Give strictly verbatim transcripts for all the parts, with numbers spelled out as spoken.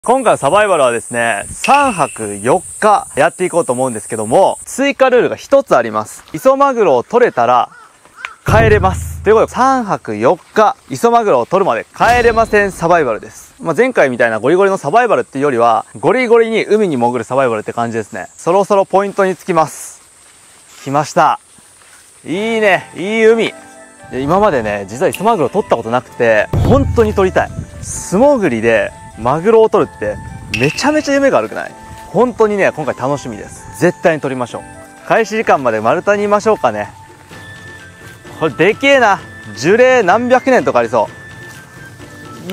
今回のサバイバルはですね、さんはくよっかやっていこうと思うんですけども、追加ルールがひとつあります。磯マグロを取れたら帰れます。ということで、さんはくよっか磯マグロを取るまで帰れませんサバイバルです。まあ、前回みたいなゴリゴリのサバイバルっていうよりは、ゴリゴリに海に潜るサバイバルって感じですね。そろそろポイントにつきます。来ました。いいね、いい海。今までね、実は磯マグロ取ったことなくて、本当に取りたい。素潜りでマグロを取るってめちゃめちゃ夢があるくない？本当にね、今回楽しみです。絶対に取りましょう。開始時間まで丸太にいましょうかね。これでけえな。樹齢何百年とかありそう。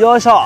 よいしょ。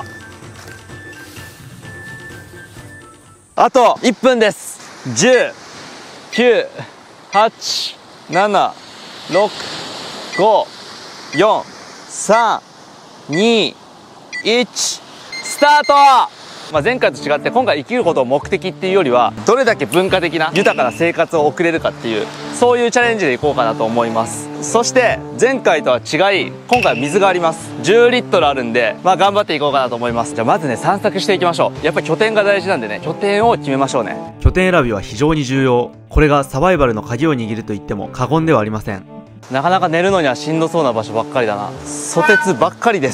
あといっぷんです。じゅう、きゅう、はち、なな、ろく、ご、よん、さん、に、いち、スタート。まあ、前回と違って今回生きることを目的っていうよりは、どれだけ文化的な豊かな生活を送れるかっていう、そういうチャレンジでいこうかなと思います。そして前回とは違い、今回は水があります。じゅうリットルあるんで、まあ頑張っていこうかなと思います。じゃあまずね、散策していきましょう。やっぱり拠点が大事なんでね、拠点を決めましょうね。 拠点選びは非常に重要。これがサバイバルの鍵を握ると言っても過言ではありません。 なかなか寝るのにはしんどそうな場所ばっかりだな。ソテツばっかりです。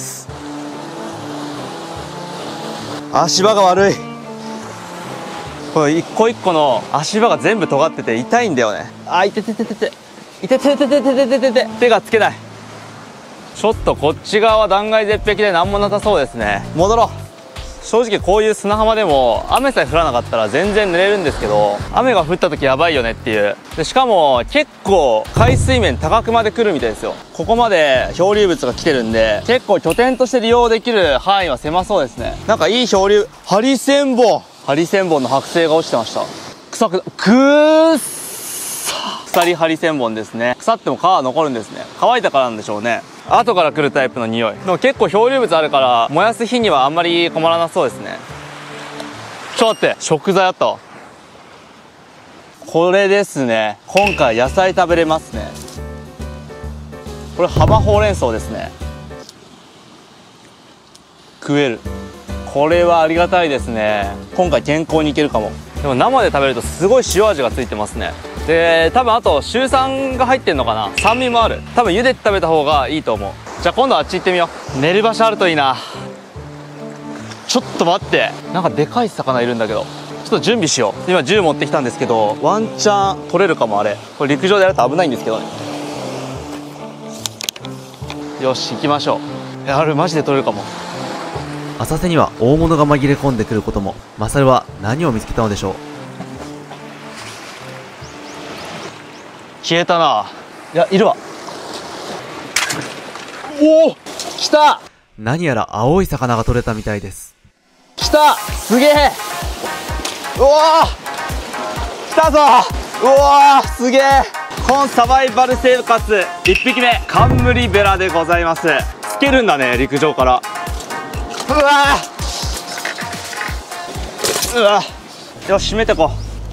足場が悪い。これ一個一個の足場が全部尖ってて痛いんだよね。あ、いててててていててててててててて手がつけない。ちょっとこっち側は断崖絶壁で何もなさそうですね。戻ろう。正直こういう砂浜でも雨さえ降らなかったら全然濡れるんですけど、雨が降った時やばいよねっていう。でしかも結構海水面高くまで来るみたいですよ。ここまで漂流物が来てるんで、結構拠点として利用できる範囲は狭そうですね。なんかいい漂流、ハリセンボンハリセンボンの剥製が落ちてました。臭くくーっさ鎖ハリセンボンですね。腐っても皮は残るんですね。乾いたからなんでしょうね。後から来るタイプの匂い。でも結構漂流物あるから燃やす日にはあんまり困らなそうですね。ちょっと待って、食材あったわ。これですね。今回野菜食べれますね。これ浜ほうれん草ですね。食える。これはありがたいですね。今回健康にいけるかも。でも生で食べるとすごい塩味がついてますね。で、多分あとシュウ酸が入ってんのかな。酸味もある。多分茹でて食べた方がいいと思う。じゃあ今度あっち行ってみよう。寝る場所あるといいな。ちょっと待って、なんかでかい魚いるんだけど、ちょっと準備しよう。今銃持ってきたんですけど、ワンチャン取れるかも。あれこれ陸上でやると危ないんですけどね。よし、行きましょう。あれマジで取れるかも。 浅瀬には大物が紛れ込んでくることも。マサルは何を見つけたのでしょう。 消えたな。いや、いるわ。おお、来た。 何やら青い魚が取れたみたいです。 来た。すげえ。うわー、来たぞ。うわー、すげえ。コンサバイバル生活いっぴきめ、カンムリベラでございます。つけるんだね、陸上から。うわー、うわー、よし、閉めてこ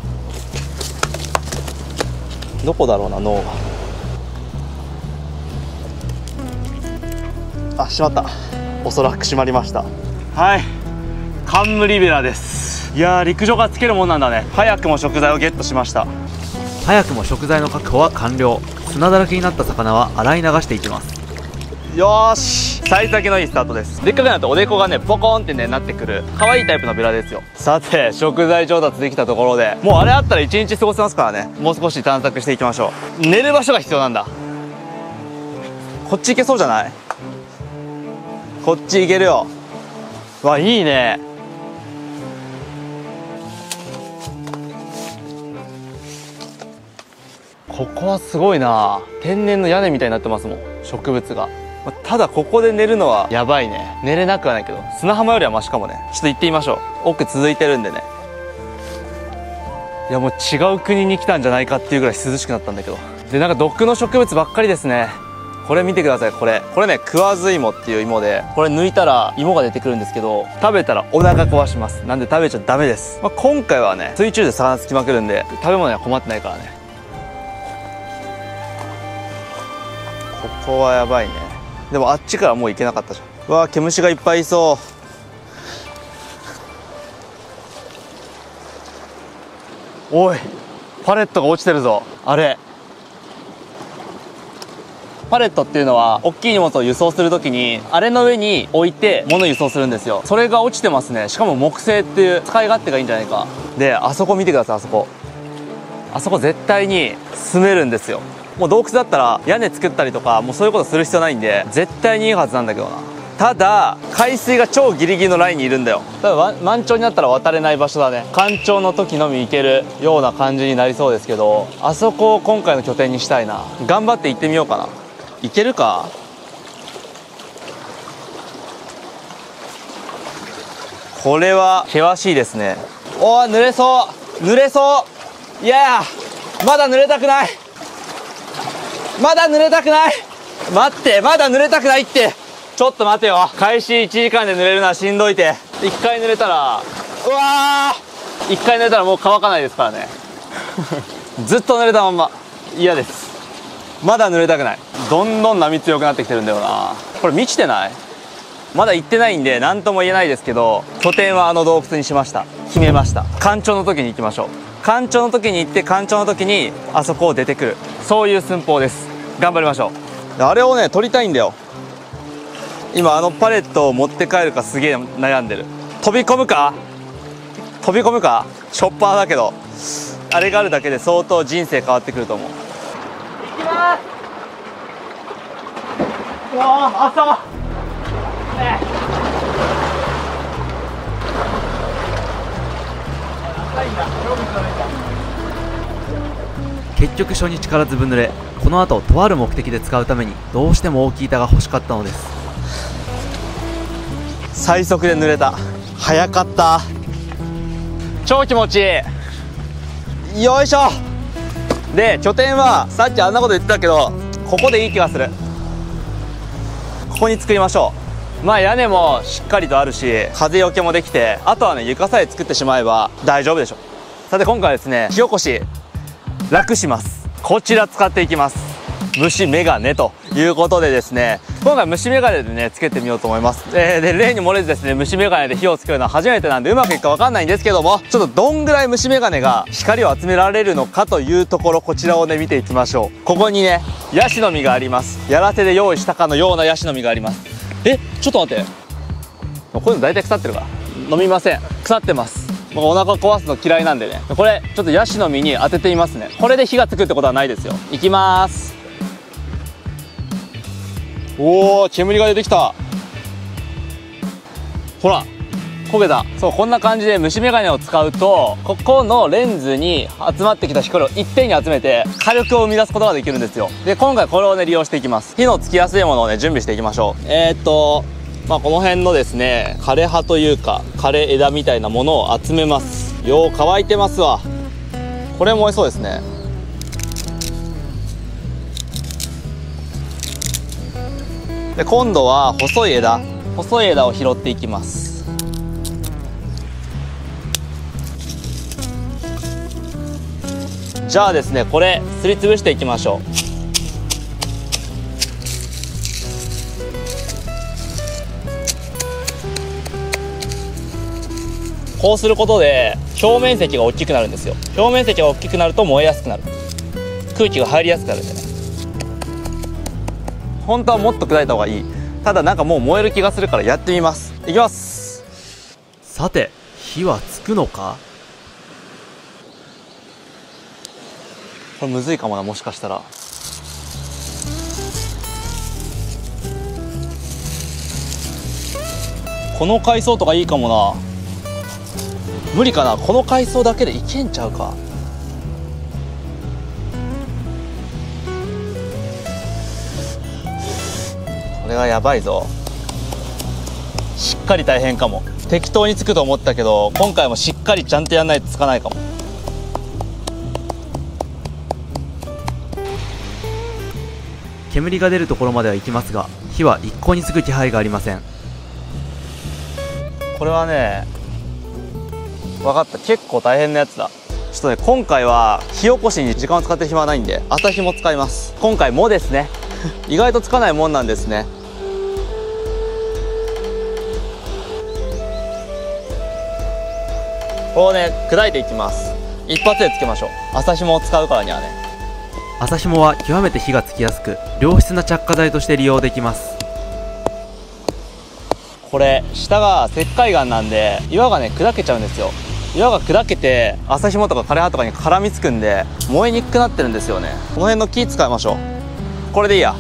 う。どこだろうな、脳が。あ、閉まった。おそらく閉まりました。はい、カンムリベラです。いやー、陸上からつけるもんなんだね。早くも食材をゲットしました。 早くも食材の確保は完了。砂だらけになった魚は洗い流していきます。 よーし、幸先のいいスタートです。でっかくなるとおでこがね、ポコーンってねなってくる可愛いタイプのベラですよ。さて、食材調達できたところで、もうあれあったら一日過ごせますからね。もう少し探索していきましょう。寝る場所が必要なんだ。こっち行けそうじゃない？こっち行けるよ。わ、いいね。ここはすごいな。天然の屋根みたいになってますもん、植物が。ただここで寝るのはやばいね。寝れなくはないけど、砂浜よりはマシかもね。ちょっと行ってみましょう。奥続いてるんでね。いや、もう違う国に来たんじゃないかっていうぐらい涼しくなったんだけど。で、なんか毒の植物ばっかりですね。これ見てください。これこれね、食わず芋っていう芋で、これ抜いたら芋が出てくるんですけど、食べたらお腹壊します。なんで食べちゃダメです。まあ、今回はね、水中で魚つきまくるんで食べ物には困ってないからね。ここはやばいね。でもあっちからもう行けなかったじゃん。うわー、毛虫がいっぱいいそう。 おい、パレットが落ちてるぞ。あれパレットっていうのは大きい荷物を輸送するときにあれの上に置いて物を輸送するんですよ。それが落ちてますね。しかも木製っていう使い勝手がいいんじゃないか。で、あそこ見てください。あそこあそこ絶対に住めるんですよ。もう洞窟だったら屋根作ったりとかもうそういうことする必要ないんで絶対にいいはずなんだけどな。ただ海水が超ギリギリのラインにいるんだよ。多分満潮になったら渡れない場所だね。干潮の時のみ行けるような感じになりそうですけど、あそこを今回の拠点にしたいな。頑張って行ってみようかな。行けるか。これは険しいですね。おー、濡れそう濡れそう。いやまだ濡れたくない。まだ濡れたくない。待って、まだ濡れたくないって。ちょっと待てよ。開始いちじかんで濡れるのはしんどいて。一回濡れたら、うわー、一回濡れたらもう乾かないですからね。ずっと濡れたまんま。嫌です。まだ濡れたくない。どんどん波強くなってきてるんだよな。これ満ちてない？まだ行ってないんで何とも言えないですけど、拠点はあの洞窟にしました。決めました。干潮の時に行きましょう。干潮の時に行って干潮の時にあそこを出てくる、そういう寸法です。頑張りましょう。あれをね取りたいんだよ。今あのパレットを持って帰るかすげえ悩んでる。飛び込むか飛び込むか。ショッパーだけどあれがあるだけで相当人生変わってくると思う。行きます。うわー、朝ねえ結局初日からずぶ濡れ。この後とある目的で使うためにどうしても大きい板が欲しかったのです。 最速で濡れた。早かった。超気持ちいい。よいしょ。で拠点はさっきあんなこと言ってたけどここでいい気がする。ここに作りましょう。まあ屋根もしっかりとあるし風よけもできて、あとはね床さえ作ってしまえば大丈夫でしょ。さて今回はですね、火起こし楽します。こちら使っていきます。虫眼鏡ということでですね、今回虫眼鏡でねつけてみようと思います。えー、で例に漏れずですね、虫眼鏡で火をつけるのは初めてなんでうまくいくか分かんないんですけども、ちょっとどんぐらい虫眼鏡が光を集められるのかというところ、こちらをね見ていきましょう。ここにねヤシの実があります。やらせで用意したかのようなヤシの実があります。え、ちょっと待って、こういうの大体腐ってるから飲みません。腐ってます。僕お腹壊すの嫌いなんでね。これちょっとヤシの実に当ててみますね。これで火がつくってことはないですよ。いきまーす。おー、煙が出てきた。ほら焦げた。そう、こんな感じで虫眼鏡を使うとここのレンズに集まってきた光を一点に集めて火力を生み出すことができるんですよ。で今回これをね利用していきます。火のつきやすいものをね準備していきましょう。えー、っとまあこの辺のですね枯葉というか枯れ枝みたいなものを集めます。よう乾いてますわ。これ燃えそうですね。で今度は細い枝細い枝を拾っていきます。じゃあですね、これすりつぶしていきましょう。こうすることで表面積が大きくなるんですよ。表面積が大きくなると燃えやすくなる。空気が入りやすくなるんでね。本当はもっと砕いた方がいい。ただなんかもう燃える気がするからやってみます。いきます。 さて火はつくのか。 これむずいかもな、もしかしたら。この海藻とかいいかもな。無理かな、この海藻だけでいけんちゃうか。これはやばいぞ。しっかり大変かも。適当につくと思ったけど今回もしっかりちゃんとやんないとつかないかも。 煙が出るところまでは行きますが火は一向につく気配がありません。 これはね分かった、結構大変なやつだ。ちょっとね今回は火起こしに時間を使ってる暇はないんで朝日も使います。今回もですね意外とつかないもんなんですね。こうね砕いていきます。 一発でつけましょう。朝ひもを使うからにはね。 麻紐は極めて火がつきやすく、良質な着火剤として利用できます。 これ下が石灰岩なんで岩がね砕けちゃうんですよ。岩が砕けて麻ひもとか枯れ葉とかに絡みつくんで燃えにくくなってるんですよね。この辺の木使いましょう。これでいいや。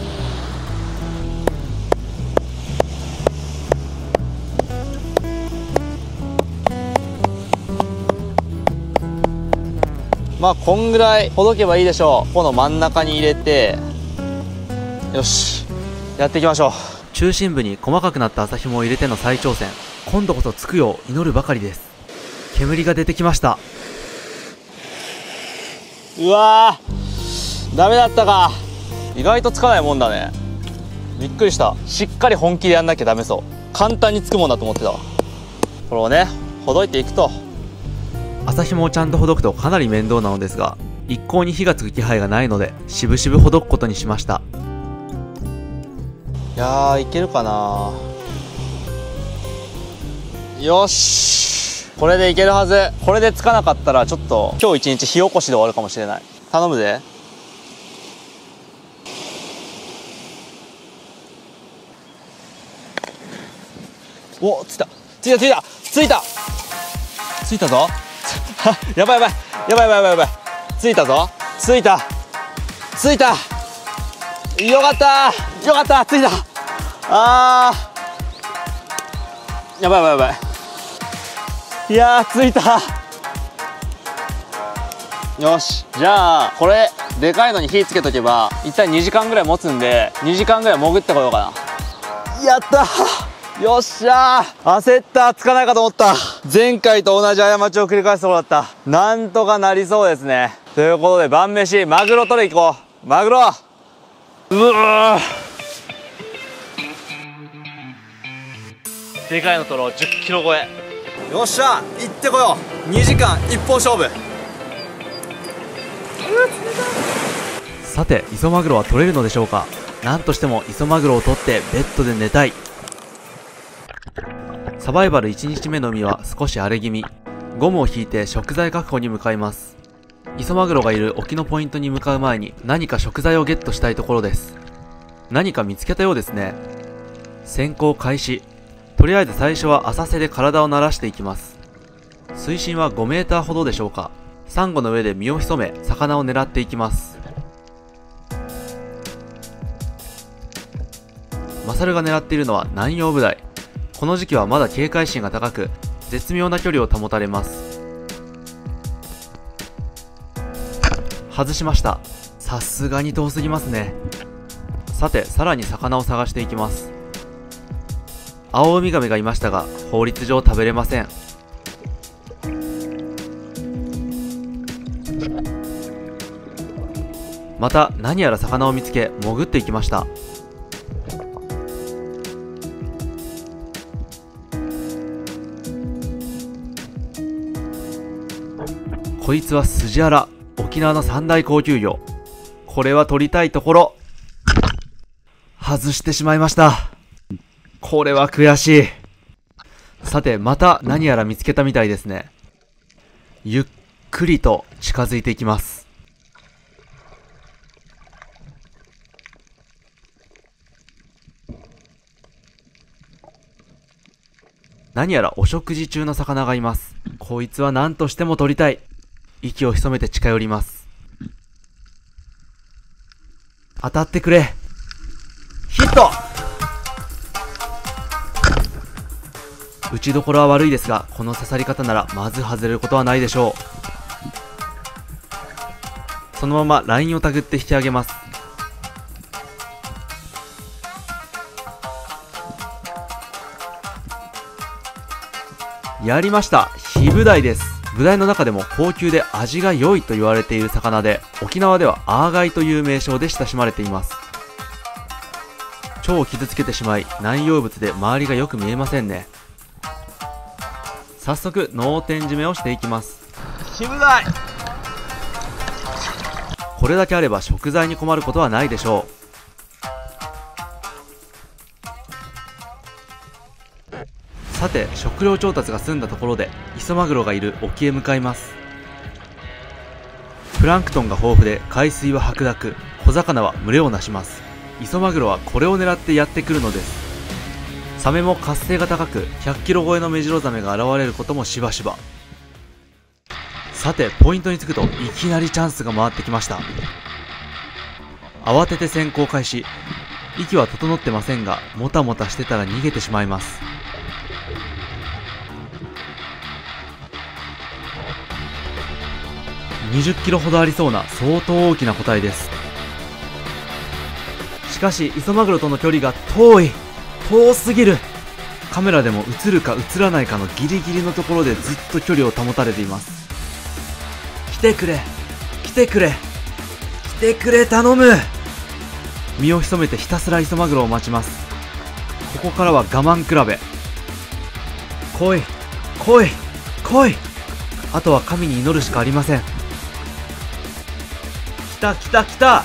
まあこんぐらいほどけばいいでしょう。この真ん中に入れて、よしやっていきましょう。 中心部に細かくなった麻紐を入れての再挑戦。今度こそつくよう祈るばかりです。煙が出てきました。 うわーダメだったか。意外とつかないもんだね。びっくりした。しっかり本気でやんなきゃダメそう。簡単につくもんだと思ってたわ。これをねほどいていくと。 麻紐をちゃんとほどくとかなり面倒なのですが、一向に火がつく気配がないのでしぶしぶほどくことにしました。 いやーいけるかな。よしこれでいけるはず。これでつかなかったらちょっと今日一日火起こしで終わるかもしれない。頼むで。おついたついたついたついたついたぞやばいやばいやばいやばいやばいやばい。ついたぞ。ついたついた。よかったよかった。ついた。あーやばいやばいやばい。いやーついた。よしじゃあこれでかいのに火つけとけば一体にじかんぐらい持つんで、にじかんぐらい潜ってこようかな。やったーよっしゃー。焦った。つかないかと思った。前回と同じ過ちを繰り返すところだった。なんとかなりそうですね。ということで晩飯マグロ取り行こう。マグロうわでかいの取ろう。じゅっキロ超え。よっしゃ行ってこよう。にじかん一本勝負。 さて磯マグロは取れるのでしょうか。なんとしても磯マグロを取ってベッドで寝たい。サバイバルいちにちめの海は少し荒れ気味。ゴムを引いて食材確保に向かいます。磯マグロがいる沖のポイントに向かう前に何か食材をゲットしたいところです。何か見つけたようですね。潜行開始。とりあえず最初は浅瀬で体を慣らしていきます。水深はごメーターほどでしょうか。サンゴの上で身を潜め魚を狙っていきます。マサルが狙っているのは南洋ブダイ。この時期はまだ警戒心が高く絶妙な距離を保たれます。外しました。さすがに遠すぎますね。さてさらに魚を探していきます。アオウミガメがいましたが法律上食べれません。また何やら魚を見つけ潜っていきました。こいつはスジアラ、沖縄の三大高級魚。これは取りたいところ。外してしまいました。これは悔しい。さてまた何やら見つけたみたいですね。ゆっくりと近づいていきます。何やらお食事中の魚がいます。こいつは何としても取りたい。息を潜めて近寄ります。当たってくれ。ヒット。打ちどころは悪いですが、この刺さり方ならまず外れることはないでしょう。そのままラインをたぐって引き上げます。やりました。ヒブダイです。ブダイの中でも高級で味が良いと言われている魚で、沖縄ではアーガイという名称で親しまれています。腸を傷つけてしまい南洋物で周りがよく見えませんね。早速脳天締めをしていきます。 ヒブダイ。 これだけあれば食材に困ることはないでしょう。さて食料調達が済んだところで磯マグロがいる沖へ向かいます。 プランクトンが豊富で海水は白濁、小魚は群れをなします。磯マグロはこれを狙ってやってくるのです。サメも活性が高くひゃっキロ超えのメジロザメが現れることもしばしば。さてポイントに着くといきなりチャンスが回ってきました。慌てて潜行開始。息は整ってませんが、もたもたしてたら逃げてしまいます。にじゅっキロほどありそうな相当大きな個体です。しかし磯マグロとの距離が遠い遠すぎる。カメラでも映るか映らないかのギリギリのところでずっと距離を保たれています。来てくれ来てくれ来てくれ頼む。身を潜めてひたすら磯マグロを待ちます。ここからは我慢比べ。来い来い来い。あとは神に祈るしかありません。来た来た来た。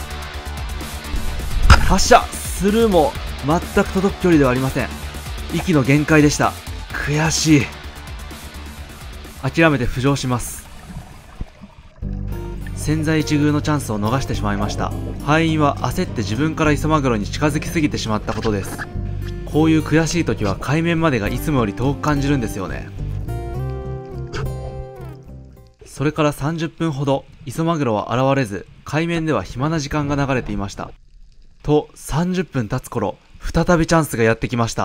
発射スルーも全く届く距離ではありません。息の限界でした。悔しい。諦めて浮上します。千載一遇のチャンスを逃してしまいました。敗因は焦って自分から磯マグロに近づきすぎてしまったことです。こういう悔しい時は海面までがいつもより遠く感じるんですよね。それからさんじゅっぷんほど磯マグロは現れず、海面では暇な時間が流れていました。とさんじゅっぷん経つ頃、再びチャンスがやってきました。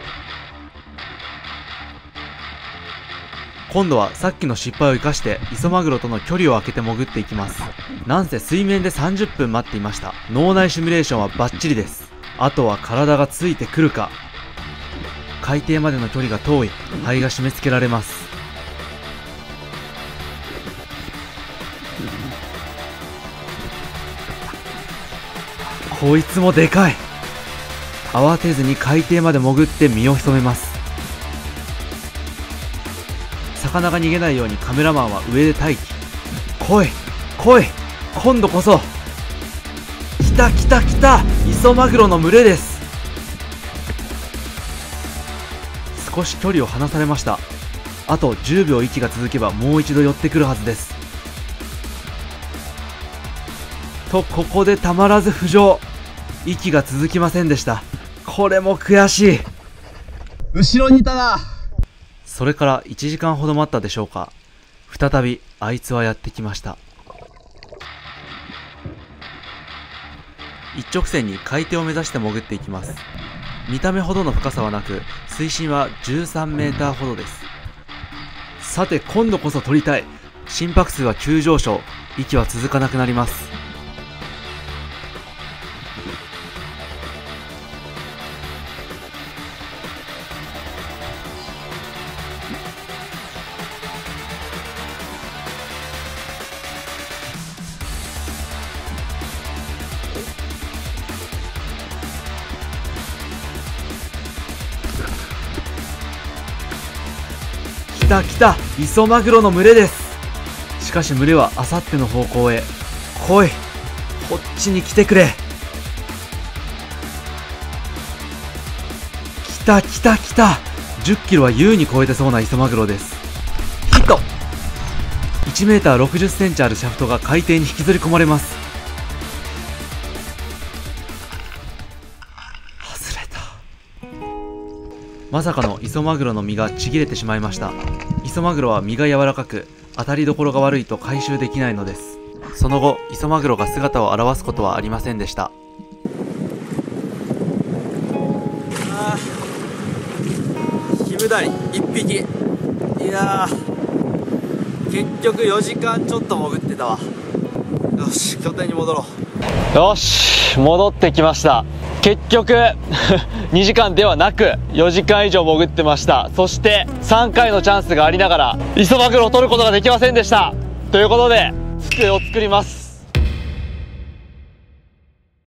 今度はさっきの失敗を生かして磯マグロとの距離を空けて潜っていきます。なんせ水面でさんじゅっぷん待っていました。脳内シミュレーションはバッチリです。あとは体がついてくるか。海底までの距離が遠い。肺が締め付けられます。こいつもでかい。慌てずに海底まで潜って身を潜めます。魚が逃げないようにカメラマンは上で待機。来い来い今度こそ。来た来た来た。磯マグロの群れです。少し距離を離されました。あとじゅうびょう息が続けばもう一度寄ってくるはずです。とここでたまらず浮上。息が続きませんでした。これも悔しい。 後ろにいたな。 それからいちじかんほど待ったでしょうか。再びあいつはやってきました。一直線に海底を目指して潜っていきます。見た目ほどの深さはなく、水深はじゅうさんメーターほどです。さて今度こそ取りたい。心拍数は急上昇。息は続かなくなります。来た来た。磯マグロの群れです。しかし群れはあさっての方向へ。来いこっちに来てくれ。来た来た来た。じゅっキロは優に超えてそうな磯マグロです。ヒット。いちメーターろくじゅっセンチあるシャフトが海底に引きずり込まれます。外れた。まさかの磯マグロの身がちぎれてしまいました。磯マグロは身が柔らかく、当たりどころが悪いと回収できないのです。その後、磯マグロが姿を現すことはありませんでした。 あー、ヒムダリいっぴき。いやー、結局よじかんちょっと潜ってたわ。よし、拠点に戻ろう。よし、戻ってきました。結局にじかんではなくよじかん以上潜ってました。そしてさんかいのチャンスがありながら磯マグロを取ることができませんでした。ということで机を作ります。